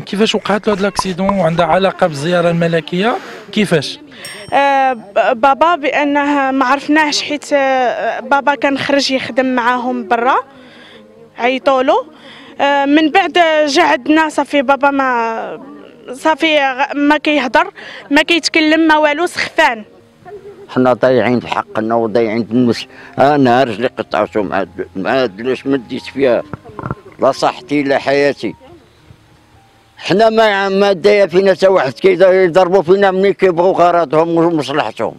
كيفاش وقعت له هذا الاكسيدون وعندها علاقه بالزياره الملكيه كيفاش؟ بابا بانه ما عرفناهش حيت بابا كان خرج يخدم معاهم برا، عيطولو. من بعد جا عندنا صافي بابا ما كيهضر ما كيتكلم ما والو، سخفان. حنا ضايعين في حقنا وضايعين في النفس. انا رجلي قطعته مع علاش مديت فيها لا صحتي لا حياتي. حنا ما دايا فينا حتى واحد، كيضربوا فينا ملي كيبغوا غرضهم ومصلحتهم.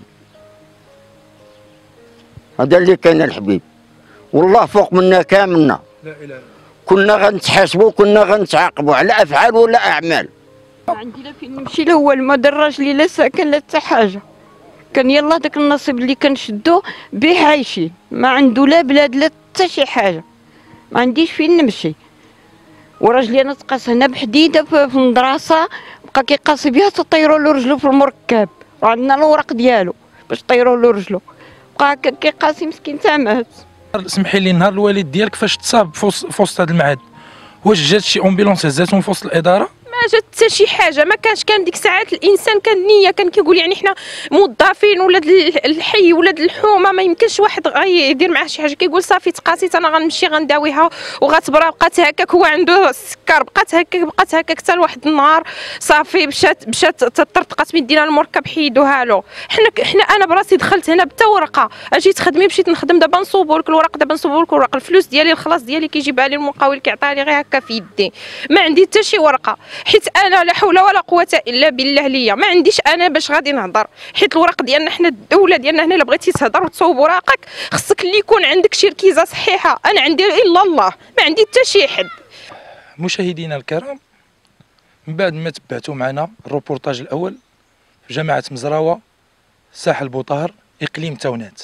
هذا اللي كان الحبيب، والله فوق منا كاملنا. لا اله. كنا غنتحاسبوا، كنا غنتعاقبوا على افعال ولا اعمال. عندي لا فين نمشي لا والو، ما دراج لي لا ساكن لا حتى حاجه. كان يلا داك النصيب اللي كنشدو به عايشين، ما عنده لا بلاد لا حتى شي حاجه، ما عنديش فين نمشي. وراجلي انا تقاس هنا بحديده في المدرسه، بقى كيقاسي بها تطيروا له رجلو في المركب، وعندنا الورق ديالو باش طيروا له رجلو، بقى هكا كيقاسي مسكين تا مات. سمحي لي، نهار الوالد ديالك فاش تصاب في وسط هذا المعهد، واش جات شي امبيلونس هزاتهم في وسط الاداره؟ ما جات حتى شي حاجه، ما كان ديك الساعات الانسان كان نيه، كان كيقول يعني حنا موظفين ولاد الحي ولاد الحومه، ما يمكنش واحد غيدير معاه شي حاجه. كيقول صافي تقاسيت انا غنمشي غنداويها وغتبرا. بقات هكاك، هو عنده السكر، بقات هكاك حتى لواحد النهار صافي مشات طرطقات مدينا المركب حيدوها له. حنا انا براسي دخلت هنا بتا ورقه، اجيت خدمي مشيت نخدم، دابا نصوبوا لك الورق، دابا نصوبوا لك الورق. الفلوس ديالي الخلاص ديالي كيجيبها لي المقاول، كيعطيها لي غير هكا في يدي، ما عندي حتى شي ورقه. حيت انا لا حول ولا قوه الا بالله ليا ما عنديش انا باش غادي نهضر. حيت الورق ديالنا حنا الدوله ديالنا هنا، الا بغيتي تهضر وتصوب وراقك خصك اللي يكون عندك شي ركيزه صحيحه. انا عندي الا الله، ما عندي حتى شي حد. مشاهدينا الكرام، من بعد ما تبعتوا معنا الروبورتاج الاول في جامعه مزراوه ساحل بوطهر اقليم تاونات،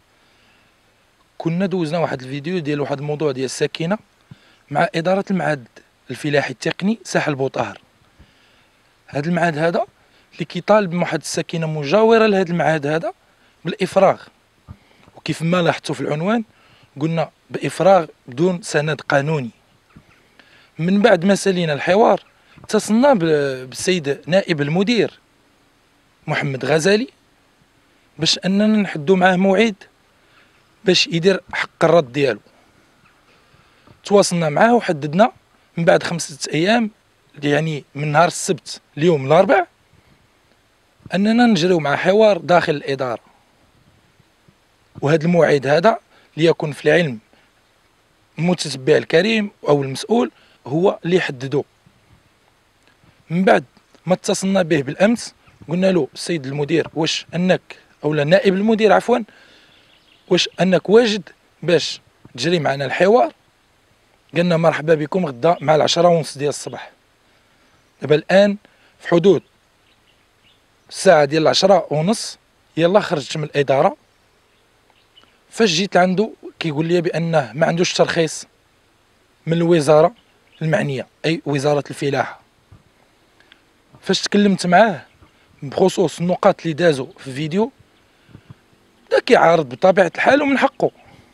كنا دوزنا واحد الفيديو ديال واحد الموضوع ديال الساكنه مع اداره المعهد الفلاحي التقني ساحل بوطهر. هذا المعهد هذا اللي كيطالب بواحد الساكنه مجاوره لهذا المعهد هذا بالافراغ، وكيف ما لاحظتوا في العنوان قلنا بافراغ بدون سند قانوني. من بعد ما سالينا الحوار اتصلنا بالسيد نائب المدير محمد غزالي باش اننا نحدوا معاه موعد باش يدير حق الرد ديالو. تواصلنا معاه وحددنا من بعد 5 ايام، يعني من نهار السبت اليوم الاربع، اننا نجريو مع حوار داخل الاداره. وهذا الموعد هذا ليكن في العلم المتتبع الكريم او المسؤول هو اللي يحددو. من بعد ما اتصلنا به بالامس قلنا له السيد المدير واش انك او نائب المدير عفوا، واش انك واجد باش تجري معنا الحوار؟ قلنا مرحبا بكم غدا مع 10:30 ديال الصباح. دابا الان في حدود الساعه ديال 10:30 يلا خرجت من الاداره. فاش جيت عنده كيقول لي بانه ما عندوش ترخيص من الوزاره المعنيه اي وزاره الفلاحه. فاش تكلمت معاه بخصوص النقاط اللي دازوا في الفيديو بدا كيعارض بطبيعه الحال، ومن حقه.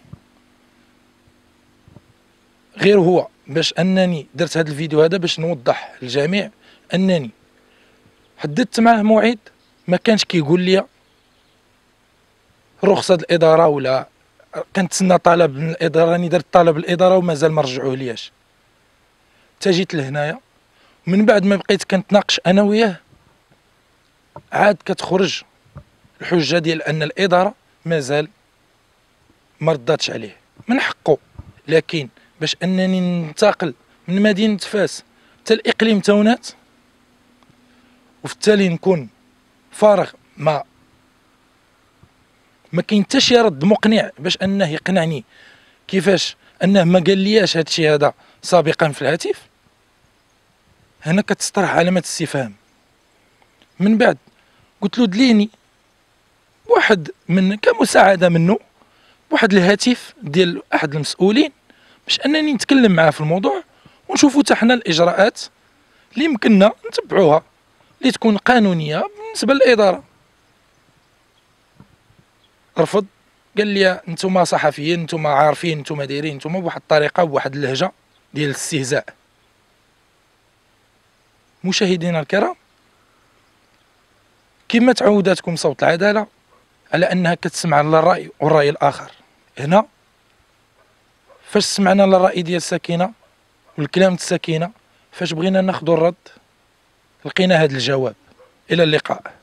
غير هو باش انني درت هذا الفيديو هذا باش نوضح للجميع انني حددت معاه موعد، ما كانش كيقول لي رخصه الاداره ولا كنتسنى طلب من الاداره. راني درت طلب الاداره ومازال ما رجعوه لياش. تا جيت لهنايا من بعد ما بقيت كنتناقش انا وياه عاد كتخرج الحجه ديال ان الاداره مازال ما رداتش عليه. من حقه، لكن باش انني ننتقل من مدينه فاس حتى الاقليم تاونات وفي التالي نكون فارغ، ما كاين حتى شي رد مقنع باش انه يقنعني كيفاش انه ما قال لياش هذا الشيء هذا سابقا في الهاتف. هنا كتطرح علامه استفهام. من بعد قلت له دليني واحد من كمساعده منه بواحد الهاتف ديال احد المسؤولين باش انني نتكلم معاه في الموضوع ونشوفوا حتى حنا الاجراءات اللي يمكننا نتبعوها اللي تكون قانونيه بالنسبه للاداره. رفض، قال لي انتم صحفيين، انتم عارفين، انتم دايرين، انتم بواحد الطريقه وبواحد اللهجه ديال الاستهزاء. مشاهدينا الكرام، كما تعوداتكم صوت العدالة على أنها كتسمع للرأي والرأي الآخر. هنا فاش سمعنا للرأي ديال سكينة والكلام ديال سكينة، فاش بغينا ناخذ الرد لقينا هذا الجواب. إلى اللقاء.